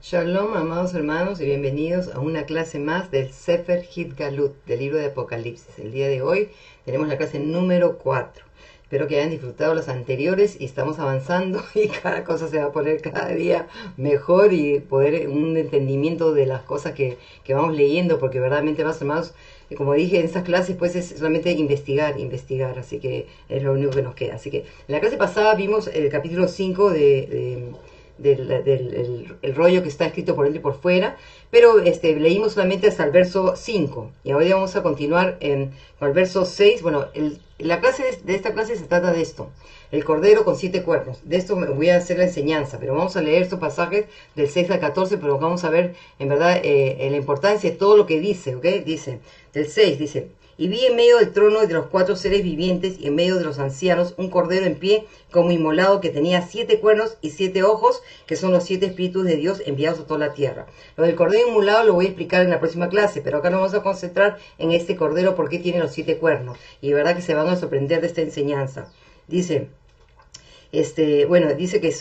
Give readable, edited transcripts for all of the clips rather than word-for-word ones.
Shalom, amados hermanos, y bienvenidos a una clase más del Sefer Hitgalut, del libro de Apocalipsis. El día de hoy tenemos la clase número 4. Espero que hayan disfrutado las anteriores y estamos avanzando y cada cosa se va a poner cada día mejor y poder un entendimiento de las cosas que vamos leyendo, porque verdaderamente, más hermanos, como dije en estas clases, pues es solamente investigar, así que es lo único que nos queda. Así que en la clase pasada vimos el capítulo 5 del rollo que está escrito por dentro y por fuera, pero leímos solamente hasta el verso 5 y ahora vamos a continuar con el verso 6. Bueno, la clase de esta clase se trata de esto: el cordero con 7 cuernos. De esto me voy a hacer la enseñanza, pero vamos a leer estos pasajes del 6 al 14, pero vamos a ver en verdad la importancia de todo lo que dice, ¿ok? Dice, del 6 dice: y vi en medio del trono y de los 4 seres vivientes y en medio de los ancianos un cordero en pie como inmolado, que tenía 7 cuernos y 7 ojos, que son los 7 espíritus de Dios enviados a toda la tierra. Lo del cordero inmolado lo voy a explicar en la próxima clase, pero acá nos vamos a concentrar en este cordero porque tiene los 7 cuernos. Y de verdad que se van a sorprender de esta enseñanza. Dice, dice que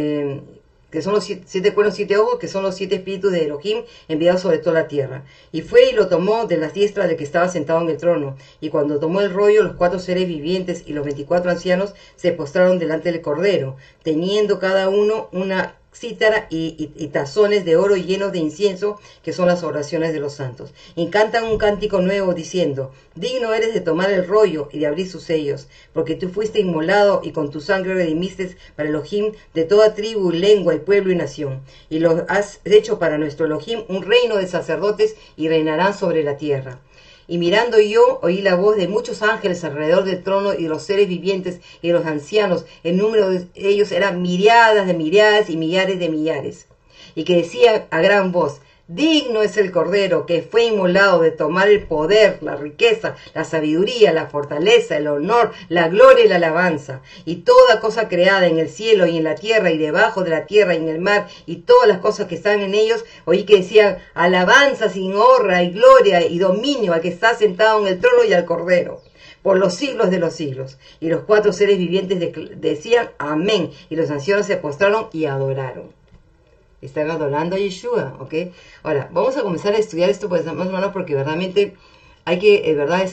son los 7 cuernos, 7 ojos, que son los 7 espíritus de Elohim enviados sobre toda la tierra. Y fue y lo tomó de las diestras del que estaba sentado en el trono. Y cuando tomó el rollo, los 4 seres vivientes y los 24 ancianos se postraron delante del cordero, teniendo cada uno una cítara y tazones de oro llenos de incienso, que son las oraciones de los santos. Y cantan un cántico nuevo diciendo: digno eres de tomar el rollo y de abrir sus sellos, porque tú fuiste inmolado y con tu sangre redimiste para Elohim de toda tribu, lengua y pueblo y nación. Y lo has hecho para nuestro Elohim un reino de sacerdotes y reinarán sobre la tierra. Y mirando yo, oí la voz de muchos ángeles alrededor del trono y de los seres vivientes y de los ancianos. El número de ellos era millares de millares y millares de millares. Y que decía a gran voz: digno es el cordero que fue inmolado de tomar el poder, la riqueza, la sabiduría, la fortaleza, el honor, la gloria y la alabanza. Y toda cosa creada en el cielo y en la tierra y debajo de la tierra y en el mar y todas las cosas que están en ellos, oí que decían: alabanza sin honra y gloria y dominio al que está sentado en el trono y al cordero, por los siglos de los siglos. Y los 4 seres vivientes decían: amén. Y los ancianos se postraron y adoraron. Están adorando a Yeshua, ¿ok? Ahora, vamos a comenzar a estudiar esto, pues, más o menos, porque verdaderamente hay que,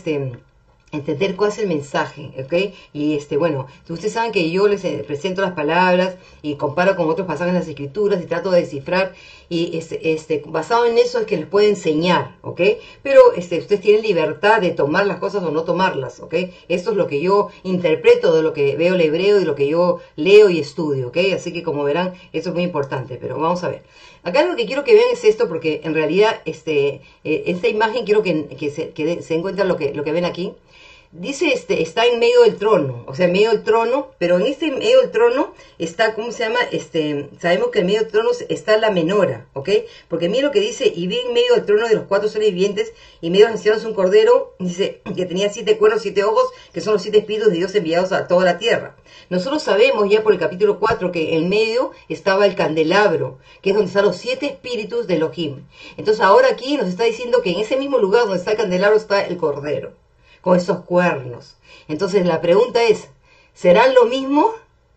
entender cuál es el mensaje, ¿ok? Y bueno, ustedes saben que yo les presento las palabras y comparo con otros pasajes en las escrituras y trato de descifrar, y basado en eso es que les puedo enseñar, ¿ok? Pero ustedes tienen libertad de tomar las cosas o no tomarlas, ¿ok? Esto es lo que yo interpreto de lo que veo el hebreo y lo que yo leo y estudio, ¿ok? Así que, como verán, eso es muy importante, pero vamos a ver. Acá lo que quiero que vean es esto, porque en realidad esta imagen quiero que se den cuenta lo que ven aquí. Dice, está en medio del trono, o sea, en medio del trono, pero en este medio del trono está, ¿cómo se llama? Sabemos que en medio del trono está la menora, ¿ok? Porque mira lo que dice: y vi en medio del trono de los 4 seres vivientes y medio de los ancianos un cordero, dice, que tenía 7 cuernos, 7 ojos, que son los 7 espíritus de Dios enviados a toda la tierra. Nosotros sabemos ya por el capítulo 4 que en medio estaba el candelabro, que es donde están los 7 espíritus de Elohim. Entonces ahora aquí nos está diciendo que en ese mismo lugar donde está el candelabro está el cordero, con esos cuernos. Entonces la pregunta es: ¿serán lo mismo?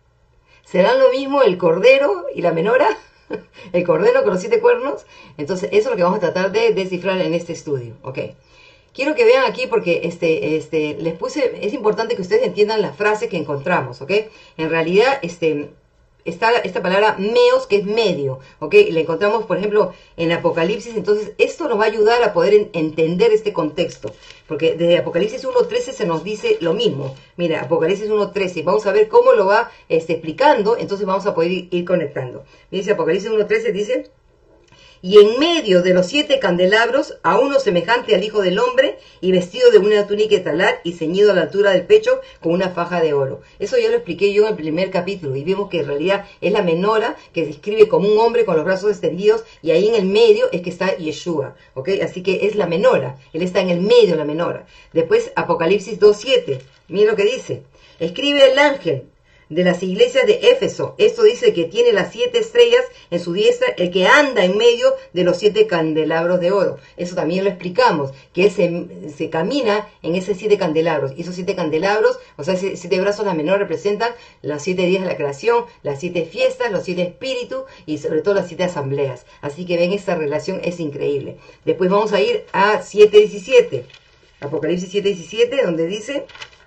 ¿Serán lo mismo el cordero y la menora? ¿El cordero con los 7 cuernos? Entonces eso es lo que vamos a tratar de descifrar en este estudio, ¿ok? Quiero que vean aquí porque les puse, es importante que ustedes entiendan la frase que encontramos, ¿ok? En realidad, está esta palabra meos, que es medio, ¿ok? La encontramos, por ejemplo, en Apocalipsis. Entonces, esto nos va a ayudar a poder entender este contexto, porque desde Apocalipsis 1.13 se nos dice lo mismo. Mira, Apocalipsis 1.13, vamos a ver cómo lo va explicando, entonces vamos a poder ir conectando. Dice Apocalipsis 1.13, dice: y en medio de los 7 candelabros, a uno semejante al Hijo del Hombre, y vestido de una túnica de talar, y ceñido a la altura del pecho con una faja de oro. Eso ya lo expliqué yo en el primer capítulo, y vimos que en realidad es la menora, que se describe como un hombre con los brazos extendidos, y ahí en el medio es que está Yeshua, ¿ok? Así que es la menora, él está en el medio de la menora. Después, Apocalipsis 2.7, miren lo que dice: escribe el ángel de las iglesias de Éfeso. Esto dice que tiene las 7 estrellas en su diestra, el que anda en medio de los 7 candelabros de oro. Eso también lo explicamos, que él se camina en esos 7 candelabros. Y esos 7 candelabros, o sea, 7 brazos, la menor representan los 7 días de la creación, las 7 fiestas, los 7 espíritus y sobre todo las 7 asambleas. Así que ven, esta relación es increíble. Después vamos a ir a 7:17. Apocalipsis 7:17, donde dice,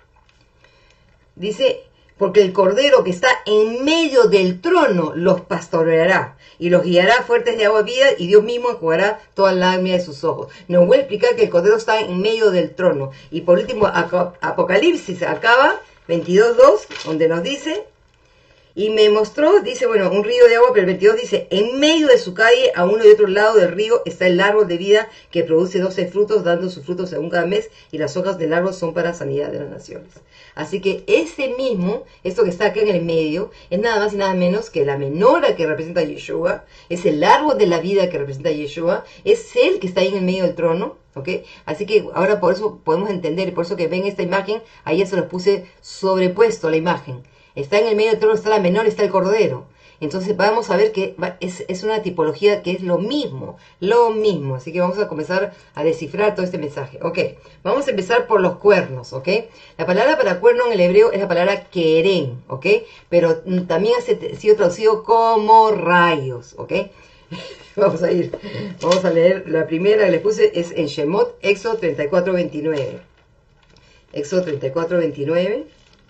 porque el Cordero que está en medio del trono los pastoreará y los guiará fuertes de agua vida, y Dios mismo enjugará toda lágrima de sus ojos. Nos voy a explicar que el Cordero está en medio del trono. Y por último, Apocalipsis acaba 22:2, donde nos dice, y me mostró, dice, bueno, un río de agua, pero el 22 dice, en medio de su calle, a uno y otro lado del río, está el árbol de vida que produce 12 frutos, dando sus frutos según cada mes, y las hojas del árbol son para sanidad de las naciones. Así que ese mismo, esto que está acá en el medio, es nada más y nada menos que la menorá que representa a Yeshua, es el árbol de la vida que representa a Yeshua, es él que está ahí en el medio del trono, ¿ok? Así que ahora por eso podemos entender, y por eso que ven esta imagen, ahí ya se los puse sobrepuesto la imagen. Está en el medio del trono, está la menor, está el Cordero. Entonces vamos a ver que es una tipología que es lo mismo. Así que vamos a comenzar a descifrar todo este mensaje. Ok, vamos a empezar por los cuernos, ok. La palabra para cuerno en el hebreo es la palabra querén, ok. Pero también ha sido traducido como rayos, ok. Vamos a leer la primera que les puse, es en Shemot, Éxodo 34:29. Éxodo 34:29.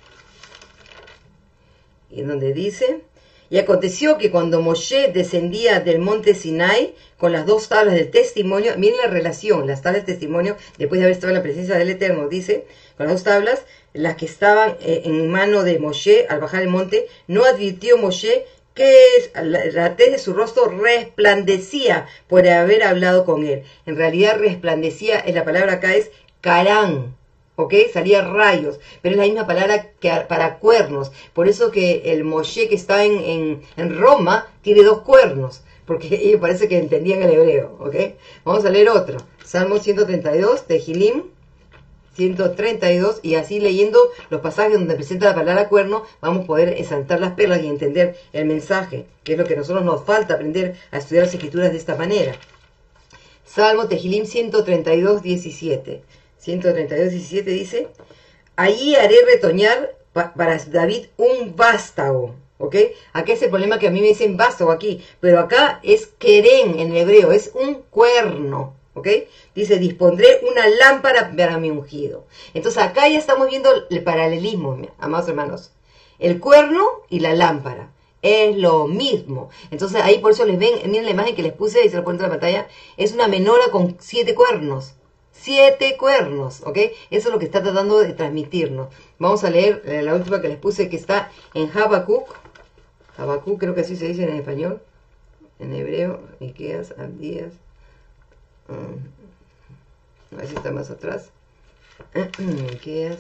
Y en donde dice, y aconteció que cuando Moshe descendía del monte Sinai con las 2 tablas del testimonio, miren la relación, las tablas del testimonio, después de haber estado en la presencia del Eterno, dice, con las 2 tablas, las que estaban en mano de Moshe al bajar el monte, no advirtió Moshe que la tez de su rostro resplandecía por haber hablado con él. En realidad resplandecía, en la palabra acá es carán, ¿ok? Salía rayos, pero es la misma palabra que para cuernos. Por eso que el Moshe que está en Roma tiene 2 cuernos, porque ellos parece que entendían el hebreo, ¿ok? Vamos a leer otro. Salmo 132, Tehilim 132, y así leyendo los pasajes donde presenta la palabra cuerno, vamos a poder exaltar las perlas y entender el mensaje, que es lo que a nosotros nos falta aprender a estudiar las escrituras de esta manera. Salmo Tehilim 132, 17. 132:17 dice, allí haré retoñar para David un vástago, ¿ok? Acá es el problema que a mí me dicen vástago aquí, pero acá es querén en hebreo, es un cuerno, ¿ok? Dice, dispondré una lámpara para mi ungido. Entonces acá ya estamos viendo el paralelismo, amados hermanos. El cuerno y la lámpara es lo mismo. Entonces ahí por eso les ven, miren la imagen que les puse y se lo ponen en la pantalla, es una menorá con 7 cuernos. 7 cuernos, ¿ok? Eso es lo que está tratando de transmitirnos. Vamos a leer la última que les puse, que está en Habacuc. Habacuc, creo que así se dice en español. En hebreo, Miqueas, Abdías. A ver si está más atrás. Miqueas.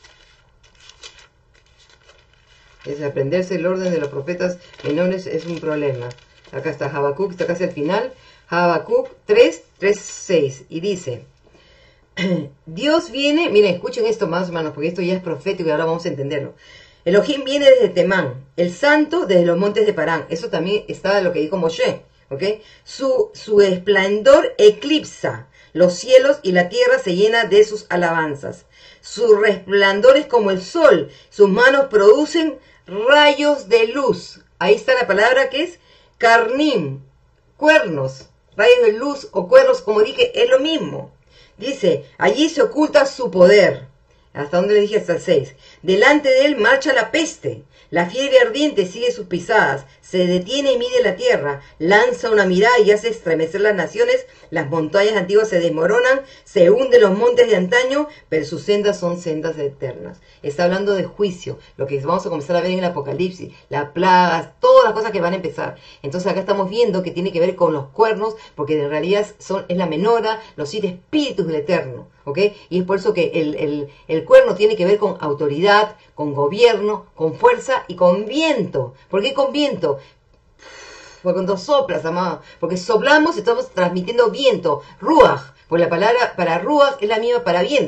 Es aprenderse el orden de los profetas menores es un problema. Acá está Habacuc, está casi al final. Habacuc 3:6. Y dice, Dios viene, miren, escuchen esto más, hermanos, porque esto ya es profético y ahora vamos a entenderlo. Elohim viene desde Temán, el santo desde los montes de Parán. Eso también está lo que dijo Moshe, ¿ok? Su esplendor eclipsa los cielos y la tierra se llena de sus alabanzas. Su resplandor es como el sol, sus manos producen rayos de luz. Ahí está la palabra que es carnim, cuernos, rayos de luz o cuernos, como dije, es lo mismo. Dice, allí se oculta su poder. ¿Hasta dónde le dije? Hasta el 6. Delante de él marcha la peste. La fiebre ardiente sigue sus pisadas. Se detiene y mide la tierra. Lanza una mirada y hace estremecer las naciones. Las montañas antiguas se desmoronan. Se hunden los montes de antaño, pero sus sendas son sendas eternas. Está hablando de juicio. Lo que vamos a comenzar a ver en el Apocalipsis. Las plagas, todas las cosas que van a empezar. Entonces acá estamos viendo que tiene que ver con los cuernos, porque en realidad es la menorá, los 7 espíritus del Eterno. ¿Ok? Y es por eso que el cuerno tiene que ver con autoridad, con gobierno, con fuerza y con viento. ¿Por qué con viento? Porque cuando soplas, amado, porque soplamos, estamos transmitiendo viento, ruaj, pues la palabra para ruaj es la misma para viento.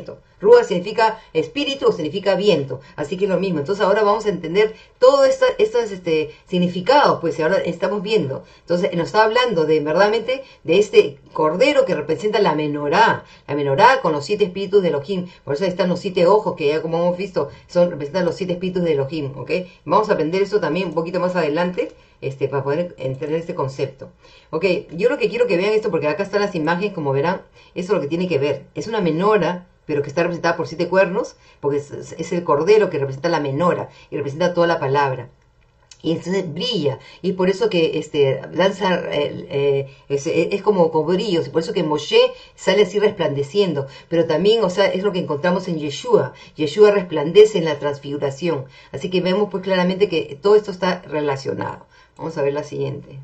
Ruach significa espíritu o significa viento, así que es lo mismo. Entonces ahora vamos a entender todos estos significados, pues ahora estamos viendo. Entonces nos está hablando de verdaderamente de este cordero que representa la menorá con los 7 espíritus de Elohim. Por eso están los 7 ojos que ya como hemos visto representan los 7 espíritus de Elohim, ¿ok? Vamos a aprender eso también un poquito más adelante. Para poder entender este concepto. Ok, yo lo que quiero que vean esto, porque acá están las imágenes, como verán, eso es lo que tiene que ver. Es una menora, pero que está representada por 7 cuernos, porque es el cordero que representa la menora, y representa toda la palabra. Y entonces brilla, y por eso que lanza, es como con brillos, y por eso que Moshe sale así resplandeciendo, pero también, o sea, es lo que encontramos en Yeshua. Yeshua resplandece en la transfiguración, así que vemos pues claramente que todo esto está relacionado. Vamos a ver la siguiente.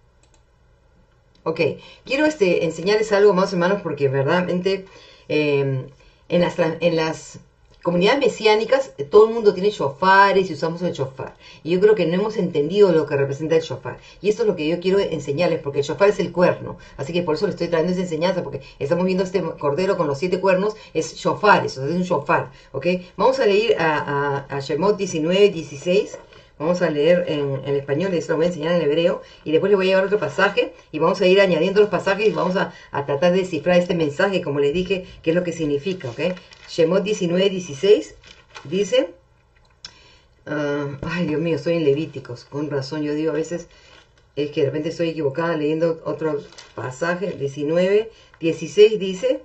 Ok, quiero enseñarles algo más, hermanos, porque verdaderamente en las comunidades mesiánicas todo el mundo tiene shofares y usamos el shofar. Y yo creo que no hemos entendido lo que representa el shofar. Y esto es lo que yo quiero enseñarles, porque el shofar es el cuerno. Así que por eso les estoy trayendo esa enseñanza, porque estamos viendo este cordero con los 7 cuernos, es shofar, eso es un shofar. ¿Ok? Vamos a leer a Shemot 19, 16. Vamos a leer en español, y se lo voy a enseñar en hebreo, y después les voy a llevar otro pasaje, y vamos a ir añadiendo los pasajes, y vamos a tratar de descifrar este mensaje, como les dije, qué es lo que significa, ¿ok? Shemot 19, 16, dice, ay Dios mío, estoy en Levíticos, con razón, yo digo a veces, es que de repente estoy equivocada leyendo otro pasaje, 19, 16 dice,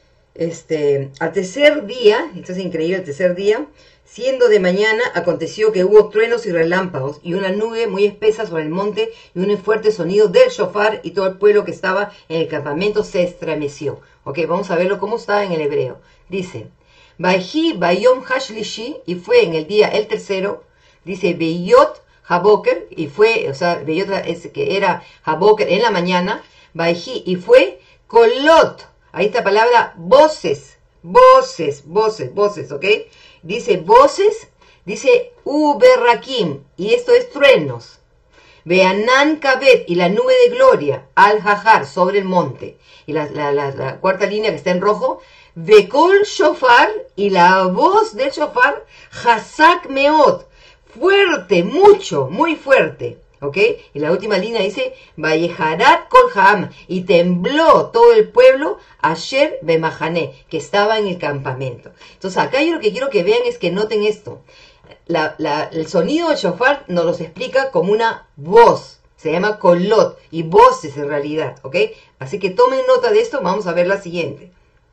al tercer día, esto es increíble, al tercer día, siendo de mañana, aconteció que hubo truenos y relámpagos, y una nube muy espesa sobre el monte, y un fuerte sonido del shofar, y todo el pueblo que estaba en el campamento se estremeció. Ok, vamos a verlo cómo está en el hebreo. Dice, Vayhi Bayom Hashlishi, y fue en el día el tercero, dice, Beyot Haboker, y fue, o sea, Beyot es que era Haboker en la mañana, Vayhi, y fue Kolot, ahí está la palabra voces, ¿ok? Dice voces, dice Uberrakim, y esto es truenos. Veanán Kabet, y la nube de gloria, al Jajar, sobre el monte. Y la cuarta línea que está en rojo, Vekol Shofar, y la voz del Shofar, Hazak Meot, fuerte, mucho, muy fuerte. ¿Ok? Y la última línea dice, Vallejarat Kol Haam, y tembló todo el pueblo, Asher Bemahané, que estaba en el campamento. Entonces acá yo lo que quiero que vean es que noten esto. El sonido del shofar nos los explica como una voz, se llama kolot, y voces en realidad, ¿ok? Así que tomen nota de esto, vamos a ver la siguiente.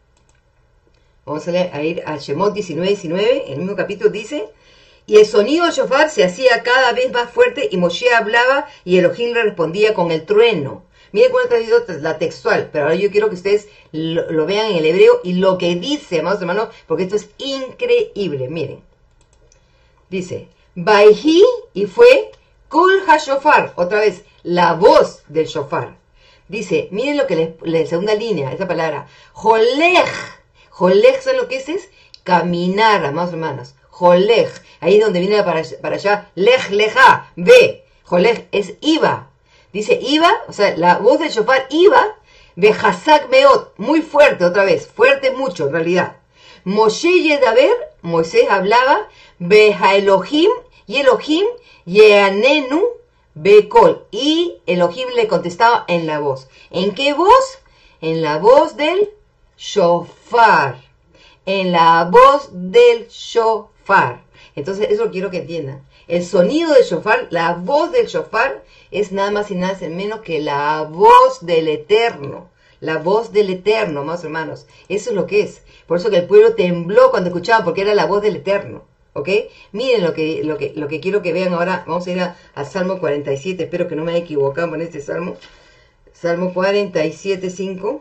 Vamos a ir a Shemot 19, 19, el mismo capítulo dice, y el sonido del shofar se hacía cada vez más fuerte, y Moshe hablaba, y Elohim le respondía con el trueno. Miren cómo he traído la textual, pero ahora yo quiero que ustedes lo vean en el hebreo, y lo que dice, amados hermanos, porque esto es increíble, miren. Dice, Vayhi, y fue, Kol HaShofar, otra vez, la voz del shofar. Dice, miren lo que la segunda línea, esa palabra, Jolej, ¿saben lo que es? Caminar, amados hermanos. Jolej, ahí donde viene para allá, lej, leja, ve, Jolej es iba, dice iba, o sea, la voz del shofar iba, Behazak meot, muy fuerte otra vez, fuerte mucho en realidad. Moshe Yedaber, Moisés hablaba, Beha Elohim, y Elohim, Yeanenu, Bekol, y Elohim le contestaba en la voz. ¿En qué voz? En la voz del shofar, en la voz del shofar. Entonces eso quiero que entiendan. El sonido del shofar, la voz del shofar, es nada más y nada menos que la voz del Eterno. La voz del Eterno, más hermanos. Eso es lo que es. Por eso que el pueblo tembló cuando escuchaban, porque era la voz del Eterno. ¿Ok? Miren lo que quiero que vean ahora. Vamos a ir al Salmo 47. Espero que no me haya equivocado con este Salmo. Salmo 47.5.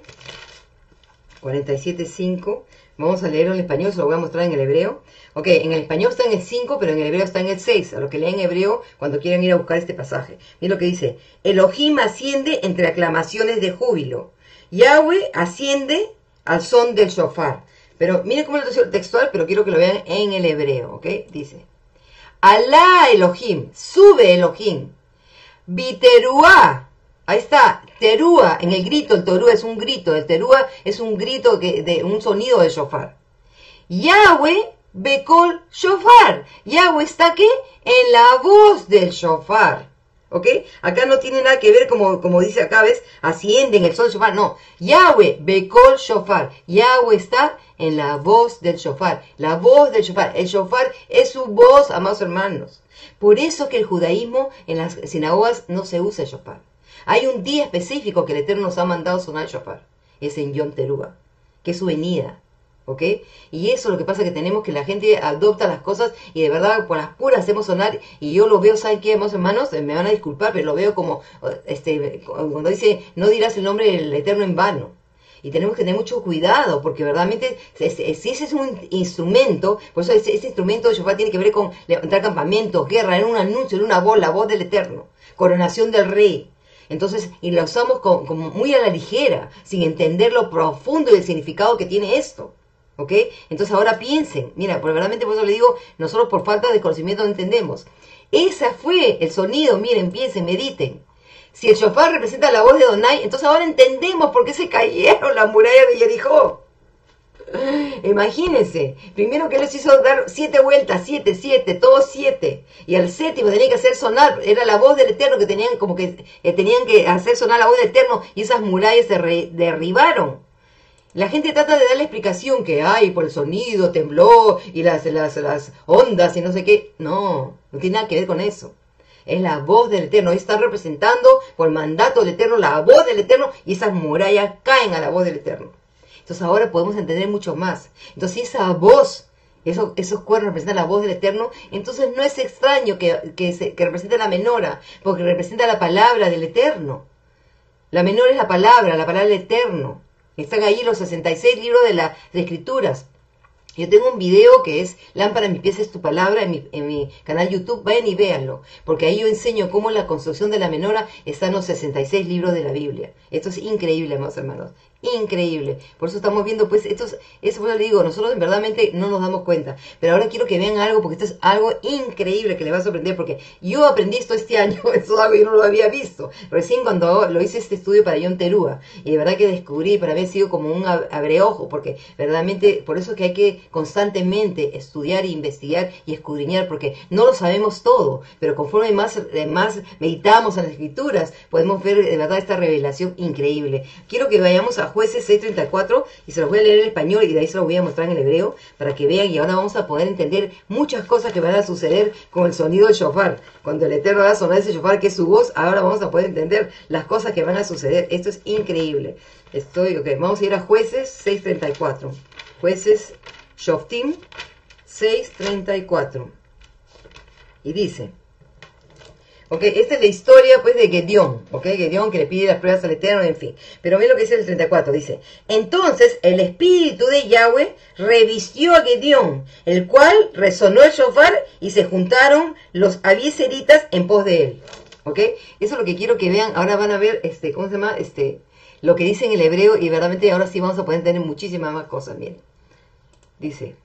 47.5. Vamos a leerlo en español, se lo voy a mostrar en el hebreo. Ok, en el español está en el 5, pero en el hebreo está en el 6. A los que leen hebreo, cuando quieran ir a buscar este pasaje. Miren lo que dice. Elohim asciende entre aclamaciones de júbilo. Yahweh asciende al son del shofar. Pero miren cómo es el textual, pero quiero que lo vean en el hebreo, ¿ok? Dice. Alá Elohim, sube Elohim. Biteruá. Ahí está, terúa, en el grito, el terúa es un grito, el terúa es un grito de un sonido de shofar. Yahweh Bekol Shofar. Yahweh está aquí en la voz del shofar. ¿Ok? Acá no tiene nada que ver como dice acá, ¿ves? Asciende en el son del shofar. No. Yahweh Bekol Shofar. Yahweh está en la voz del shofar. La voz del shofar. El shofar es su voz, amados hermanos. Por eso que el judaísmo en las sinagogas no se usa el shofar. Hay un día específico que el Eterno nos ha mandado sonar el shofar. Es en Yom Teruah, que es su venida. ¿Ok? Y eso es lo que pasa, que tenemos que la gente adopta las cosas y de verdad por las puras hacemos sonar. Y yo lo veo, ¿saben qué, hermanos hermanos? Me van a disculpar, pero lo veo como cuando dice, no dirás el nombre del Eterno en vano. Y tenemos que tener mucho cuidado, porque verdaderamente, si ese es un instrumento, por eso ese instrumento de shofar tiene que ver con levantar campamentos, guerra, en un anuncio, en una voz, la voz del Eterno, coronación del Rey. Entonces, y la usamos como muy a la ligera, sin entender lo profundo y el significado que tiene esto. ¿Ok? Entonces ahora piensen, mira, verdaderamente por eso le digo, nosotros por falta de conocimiento no entendemos. Ese fue el sonido, miren, piensen, mediten. Si el shofar representa la voz de Adonai, entonces ahora entendemos por qué se cayeron las murallas de Jericó. Imagínense, primero que les hizo dar 7 vueltas, 7, todos 7. Y al séptimo tenían que hacer sonar, era la voz del Eterno que tenían tenían que hacer sonar la voz del Eterno y esas murallas se derribaron. La gente trata de darle explicación que hay por el sonido, tembló y las ondas y no sé qué. No, no tiene nada que ver con eso. Es la voz del Eterno. Está representando por mandato del Eterno la voz del Eterno y esas murallas caen a la voz del Eterno. Entonces ahora podemos entender mucho más. Entonces si esa voz, esos cuernos representan la voz del Eterno, entonces no es extraño que represente la menora, porque representa la palabra del Eterno. La menora es la palabra del Eterno. Están ahí los 66 libros de las Escrituras. Yo tengo un video que es Lámpara en mis pies es tu palabra en mi canal YouTube. Vayan y véanlo, porque ahí yo enseño cómo la construcción de la menora está en los 66 libros de la Biblia. Esto es increíble, amados hermanos. Increíble. Por eso estamos viendo, pues, eso por eso digo, nosotros verdaderamente no nos damos cuenta. Pero ahora quiero que vean algo, porque esto es algo increíble que les va a sorprender, porque yo aprendí esto este año, esto es algo que yo no lo había visto. Recién cuando lo hice este estudio para Yom Teruah, y de verdad que descubrí, para mí ha sido como un abreojo, porque verdaderamente, por eso es que hay que constantemente estudiar, investigar y escudriñar, porque no lo sabemos todo, pero conforme más meditamos en las Escrituras, podemos ver de verdad esta revelación increíble. Quiero que vayamos a Jueces 6:34 y se los voy a leer en español y de ahí se los voy a mostrar en el hebreo para que vean, y ahora vamos a poder entender muchas cosas que van a suceder con el sonido del shofar. Cuando el Eterno va a sonar ese shofar que es su voz, ahora vamos a poder entender las cosas que van a suceder. Esto es increíble. Vamos a ir a Jueces 6:34. Jueces Shoftim 6:34. Y dice... esta es la historia pues de Gedeón, Gedeón que le pide las pruebas al Eterno, en fin. Pero ven lo que dice el 34, dice: entonces el espíritu de Yahweh revistió a Gedeón, el cual resonó el shofar y se juntaron los abiezeritas en pos de él. Eso es lo que quiero que vean. Ahora van a ver, ¿cómo se llama? Lo que dice en el hebreo, y verdaderamente ahora sí vamos a poder entender muchísimas más cosas. Miren, dice: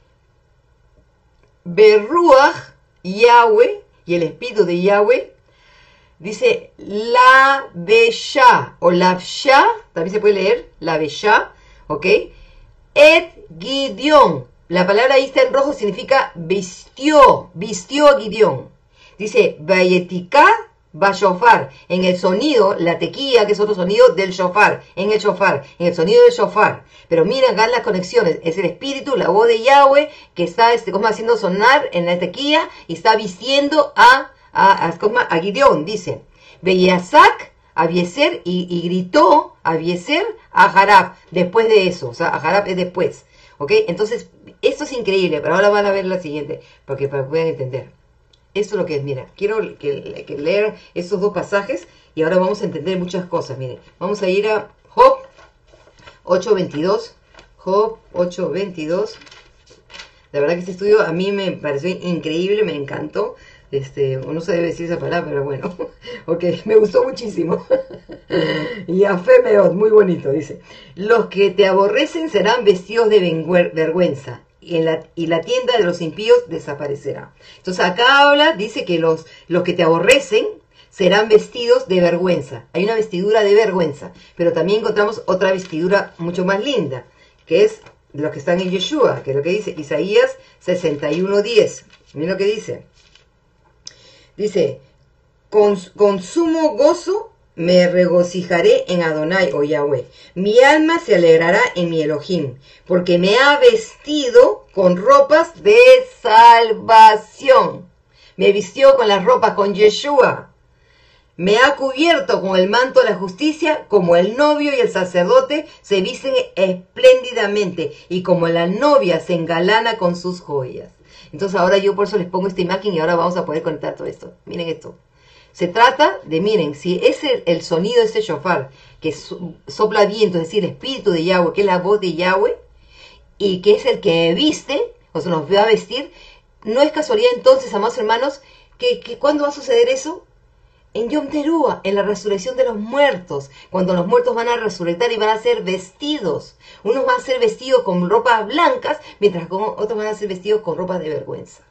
Berruach Yahweh, y el espíritu de Yahweh, dice la Besha o la Bsha, también se puede leer la Besha, et Gideón. La palabra ahí está en rojo, significa vistió a Gideón. Dice Vayetika Bashofar, en el sonido, la tequía, que es otro sonido del shofar, en el sonido del shofar. Pero miren acá las conexiones, es el espíritu, la voz de Yahweh, que está como haciendo sonar en la tequía y está vistiendo a Gideón, dice. Beyasak, Abieser, y gritó Abieser a Jarab, después de eso, o sea, a Jarab es después. Entonces, esto es increíble, pero ahora van a ver la siguiente, para que puedan entender. Esto es lo que es, mira, quiero que lean estos dos pasajes y ahora vamos a entender muchas cosas. Miren, vamos a ir a Job 8:22. Job 8:22. La verdad que este estudio a mí me pareció increíble, me encantó. No se debe decir esa palabra, pero bueno. Me gustó muchísimo. Y a fe meod, muy bonito, dice. Los que te aborrecen serán vestidos de vergüenza. Y la tienda de los impíos desaparecerá. Entonces acá habla, dice que los que te aborrecen serán vestidos de vergüenza. Hay una vestidura de vergüenza, pero también encontramos otra vestidura mucho más linda, que es de los que están en Yeshua, que es lo que dice Isaías 61:10. Miren lo que dice. Dice, con sumo gozo me regocijaré en Adonai o Yahweh. Mi alma se alegrará en mi Elohim, porque me ha vestido con ropas de salvación. Me vistió con las ropas con Yeshua. Me ha cubierto con el manto de la justicia, como el novio y el sacerdote se visten espléndidamente, y como la novia se engalana con sus joyas. Entonces ahora yo por eso les pongo esta imagen y ahora vamos a poder conectar todo esto. Miren esto. Se trata de, miren, si es el sonido de ese shofar que sopla viento, es decir, el espíritu de Yahweh, que es la voz de Yahweh, y que es el que viste, o sea, nos va a vestir, no es casualidad entonces, amados hermanos, que ¿cuándo va a suceder eso? En Yom Teruah, en la resurrección de los muertos, cuando los muertos van a resucitar y van a ser vestidos. Unos van a ser vestidos con ropas blancas, mientras otros van a ser vestidos con ropas de vergüenza.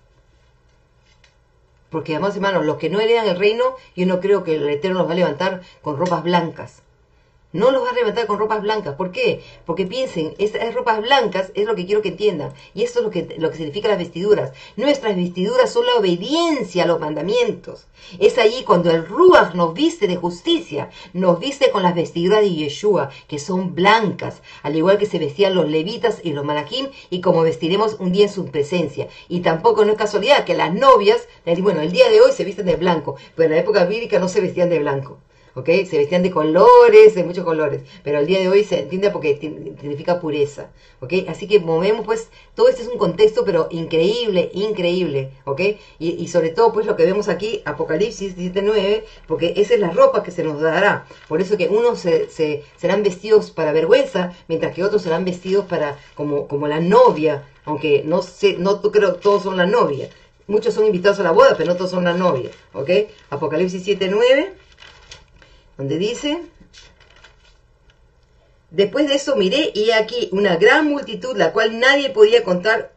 Porque además, hermanos, los que no heredan el reino, yo no creo que el Eterno los va a levantar con ropas blancas. No los va a levantar con ropas blancas. ¿Por qué? Porque piensen, esas ropas blancas es lo que quiero que entiendan. Y esto es lo que significa las vestiduras. Nuestras vestiduras son la obediencia a los mandamientos. Es allí cuando el Ruach nos viste de justicia, nos viste con las vestiduras de Yeshua, que son blancas, al igual que se vestían los levitas y los malachim, y como vestiremos un día en su presencia. Y tampoco no es casualidad que las novias, bueno, el día de hoy se visten de blanco, pero en la época bíblica no se vestían de blanco. ¿Ok? Se vestían de colores, de muchos colores, pero el día de hoy se entiende porque significa pureza, ¿ok? Así que movemos, pues, todo esto es un contexto, pero increíble, increíble, ¿ok? Y sobre todo, pues, lo que vemos aquí, Apocalipsis 17:9, porque esa es la ropa que se nos dará. Por eso que unos serán vestidos para vergüenza, mientras que otros serán vestidos para como la novia, aunque no creo todos son la novia. Muchos son invitados a la boda, pero no todos son la novia, ¿ok? Apocalipsis 7:9. Donde dice, después de eso miré y aquí una gran multitud, la cual nadie podía contar,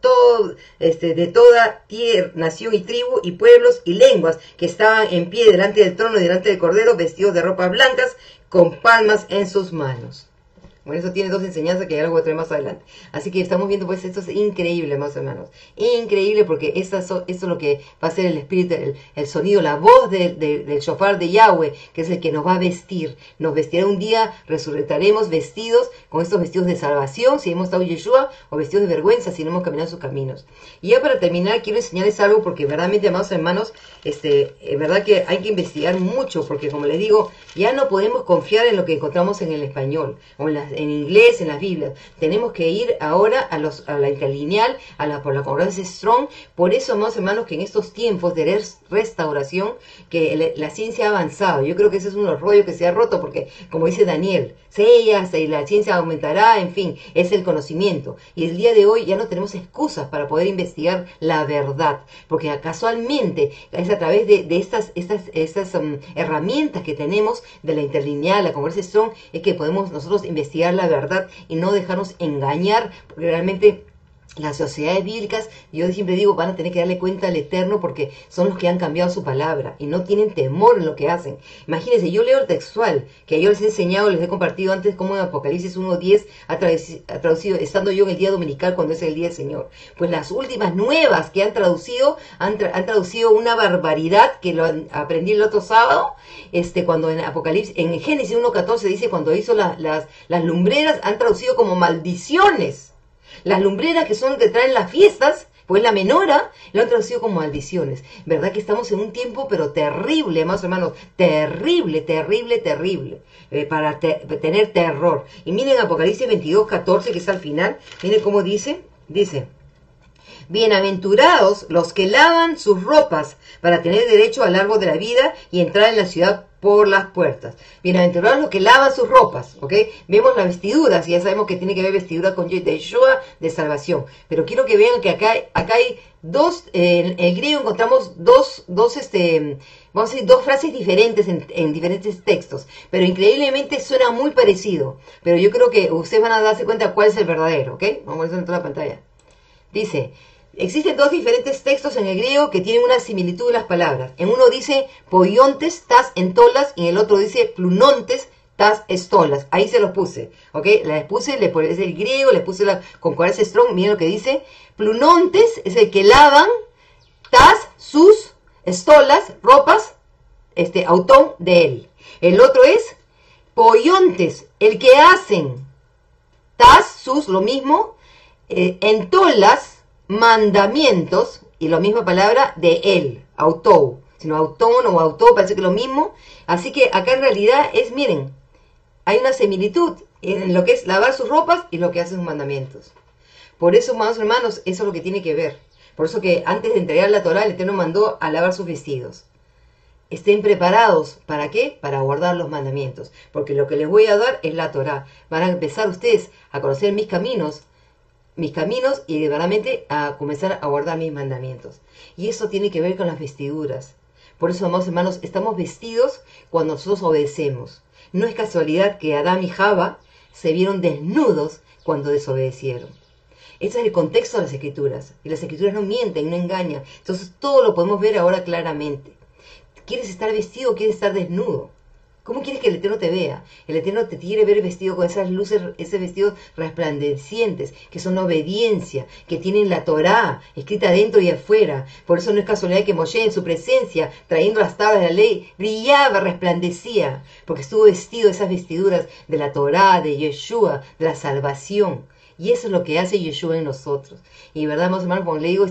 de toda tierra, nación y tribu y pueblos y lenguas, que estaban en pie delante del trono y delante del Cordero, vestidos de ropas blancas, con palmas en sus manos. Bueno, eso tiene dos enseñanzas que ya lo voy a traer más adelante. Así que estamos viendo, pues, esto es increíble, hermanos hermanos. Increíble porque esto es lo que va a ser el espíritu, el sonido, la voz del shofar de Yahweh, que es el que nos va a vestir. Nos vestirá un día, resucitaremos vestidos con estos vestidos de salvación, si hemos estado en Yeshua, o vestidos de vergüenza, si no hemos caminado en sus caminos. Y ya para terminar, quiero enseñarles algo porque verdaderamente, amados hermanos, es verdad que hay que investigar mucho, porque como les digo, ya no podemos confiar en lo que encontramos en el español, o en inglés, en las Biblias. Tenemos que ir ahora a la interlineal, por la concordancia Strong. Por eso, amados hermanos, que en estos tiempos de restauración, que la ciencia ha avanzado. Yo creo que ese es uno de los rollos que se ha roto, porque, como dice Daniel, y la ciencia aumentará, en fin, es el conocimiento. Y el día de hoy ya no tenemos excusas para poder investigar la verdad, porque casualmente es a través de estas herramientas que tenemos de la interlineal, la concordancia Strong, es que podemos nosotros investigar la verdad y no dejarnos engañar, porque realmente las sociedades bíblicas, yo siempre digo, van a tener que darle cuenta al Eterno porque son los que han cambiado su palabra y no tienen temor en lo que hacen. Imagínense, yo leo el textual que yo les he enseñado, les he compartido antes como en Apocalipsis 1:10 ha traducido, estando yo en el día dominical cuando es el día del Señor. Pues las últimas nuevas que han traducido una barbaridad que lo aprendí el otro sábado, cuando en Apocalipsis, en Génesis 1:14 dice, cuando hizo las lumbreras, han traducido como maldiciones. Las lumbreras, que son las que traen las fiestas, pues la menora, lo han traducido como maldiciones. ¿Verdad que estamos en un tiempo, pero terrible, amados hermanos? Terrible, terrible, terrible. Para tener terror. Y miren Apocalipsis 22:14, que es al final. Miren cómo dice. Dice, bienaventurados los que lavan sus ropas para tener derecho al árbol de la vida y entrar en la ciudad por las puertas. Bienaventurados los que lavan sus ropas, ¿ok? Vemos las vestiduras y ya sabemos que tiene que ver vestidura con Yeshua de salvación. Pero quiero que vean que acá hay dos, en el griego encontramos dos vamos a decir, dos frases diferentes en diferentes textos, pero increíblemente suena muy parecido. Pero yo creo que ustedes van a darse cuenta cuál es el verdadero, ¿ok? Vamos a ver en toda la pantalla. Dice, existen dos diferentes textos en el griego que tienen una similitud en las palabras. En uno dice poiontes, tas, entolas, y en el otro dice plunontes, tas, estolas. Ahí se los puse, ¿ok? Les puse, es el griego, les puse la concordancia Strong. Miren lo que dice. Plunontes es el que lavan, tas, sus, estolas, ropas, autón de él. El otro es poiontes, el que hacen, tas, sus, lo mismo, entolas, mandamientos, y la misma palabra de él, autou, sino autón o autor, parece que es lo mismo. Así que acá en realidad es, miren, hay una similitud en lo que es lavar sus ropas y lo que hacen sus mandamientos. Por eso, amados hermanos, eso es lo que tiene que ver. Por eso que antes de entregar la Torá, el Eterno mandó a lavar sus vestidos. Estén preparados, ¿para qué? Para guardar los mandamientos. Porque lo que les voy a dar es la Torá. Van a empezar ustedes a conocer mis caminos y de verdaderamente a comenzar a guardar mis mandamientos. Y eso tiene que ver con las vestiduras. Por eso, amados hermanos, estamos vestidos cuando nosotros obedecemos. No es casualidad que Adán y Java se vieron desnudos cuando desobedecieron. Ese es el contexto de las Escrituras. Y las Escrituras no mienten, no engañan. Entonces todo lo podemos ver ahora claramente. ¿Quieres estar vestido o quieres estar desnudo? ¿Cómo quieres que el Eterno te vea? El Eterno te quiere ver vestido con esas luces, esos vestidos resplandecientes, que son la obediencia, que tienen la Torá escrita adentro y afuera. Por eso no es casualidad que Moshe en su presencia, trayendo las tablas de la ley, brillaba, resplandecía, porque estuvo vestido de esas vestiduras de la Torá, de Yeshua, de la salvación. Y eso es lo que hace Yeshua en nosotros. Y verdad, amados hermanos, como le digo,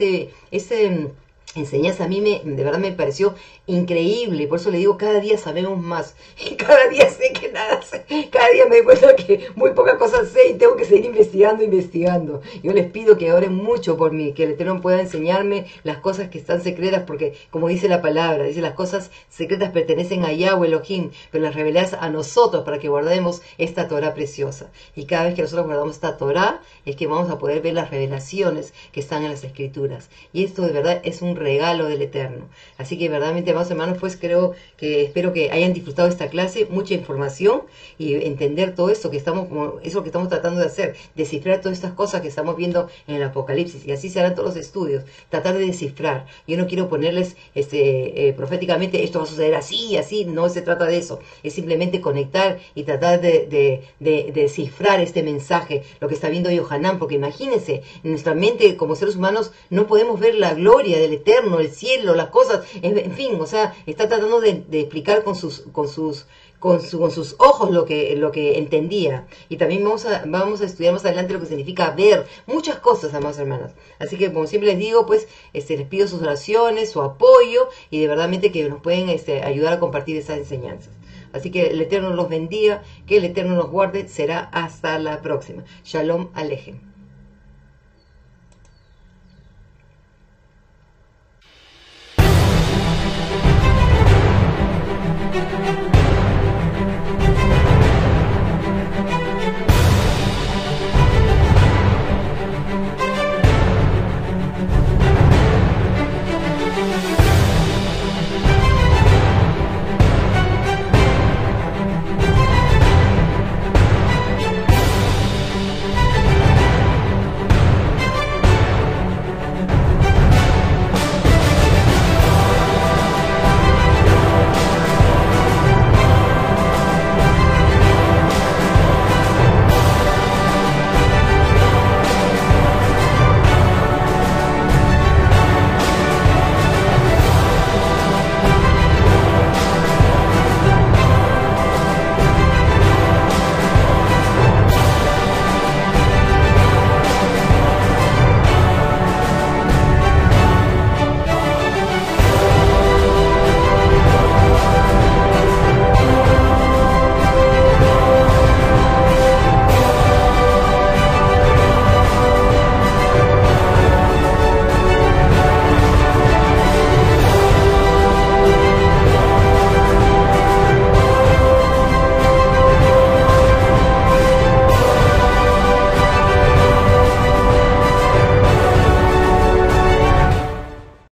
enseñanza a mí de verdad me pareció increíble, por eso le digo, cada día sabemos más, y cada día sé que nada sé, cada día me doy cuenta que muy pocas cosas sé y tengo que seguir investigando. Yo les pido que oren mucho por mí, que el Eterno pueda enseñarme las cosas que están secretas, porque como dice la palabra, dice las cosas secretas pertenecen a Yahweh Elohim, pero las reveladas a nosotros para que guardemos esta Torah preciosa. Y cada vez que nosotros guardamos esta Torah, es que vamos a poder ver las revelaciones que están en las Escrituras. Y esto de verdad es un regalo del Eterno. Así que verdaderamente, amados hermanos, pues espero que hayan disfrutado esta clase, mucha información y entender todo esto que estamos tratando de hacer, descifrar todas estas cosas que estamos viendo en el Apocalipsis, y así se harán todos los estudios, tratar de descifrar. Yo no quiero ponerles proféticamente esto va a suceder así, así, no se trata de eso, es simplemente conectar y tratar de descifrar este mensaje, lo que está viendo Yohanan, porque imagínense, en nuestra mente como seres humanos no podemos ver la gloria del Eterno, el cielo, las cosas, en fin, o sea, está tratando de explicar con sus ojos lo que entendía. Y también vamos a estudiar más adelante lo que significa ver muchas cosas, amados hermanos. Así que, como siempre les digo, pues les pido sus oraciones, su apoyo, y de verdadmente que nos pueden ayudar a compartir esas enseñanzas. Así que el Eterno los bendiga, que el Eterno los guarde. Será hasta la próxima. Shalom Alejem.